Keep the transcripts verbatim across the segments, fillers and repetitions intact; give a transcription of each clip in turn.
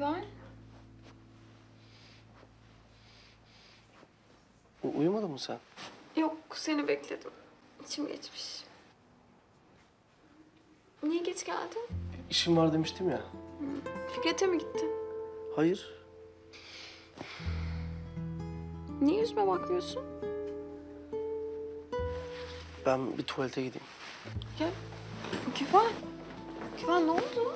Güven. U- uyumadın mı sen? Yok, seni bekledim. İçim geçmiş. Niye geç geldin? İşim var demiştim ya. Fikret'e mi gittin? Hayır. Niye yüzüme bakmıyorsun? Ben bir tuvalete gideyim. Ya Güven. Güven ne oldu?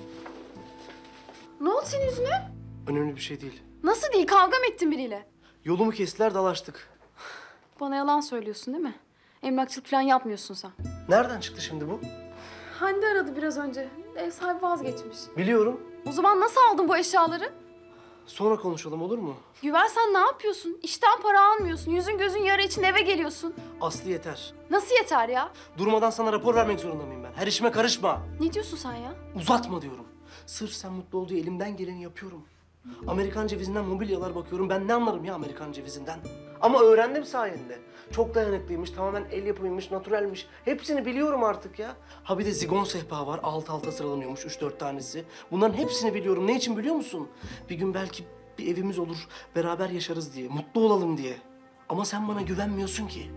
Ne oldu senin yüzüne? Önemli bir şey değil. Nasıl değil? Kavga mı ettin biriyle? Yolumu kestiler, dalaştık. Bana yalan söylüyorsun değil mi? Emlakçılık falan yapmıyorsun sen. Nereden çıktı şimdi bu? Hande aradı biraz önce. Ev sahibi vazgeçmiş. Biliyorum. O zaman nasıl aldın bu eşyaları? Sonra konuşalım, olur mu? Güven sen ne yapıyorsun? İşten para almıyorsun. Yüzün gözün yara için eve geliyorsun. Aslı yeter. Nasıl yeter ya? Durmadan sana rapor vermek zorunda mıyım ben? Her işime karışma. Ne diyorsun sen ya? Uzatma diyorum. Sırf sen mutlu ol diye elimden geleni yapıyorum. Amerikan cevizinden mobilyalar bakıyorum. Ben ne anlarım ya Amerikan cevizinden? Ama öğrendim sayende. Çok dayanıklıymış, tamamen el yapımıymış, natürelmiş. Hepsini biliyorum artık ya. Ha bir de zigon sehpa var, alt alta sıralanıyormuş üç dört tanesi. Bunların hepsini biliyorum. Ne için biliyor musun? Bir gün belki bir evimiz olur, beraber yaşarız diye, mutlu olalım diye. Ama sen bana güvenmiyorsun ki.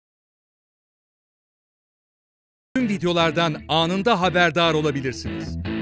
Tüm videolardan anında haberdar olabilirsiniz.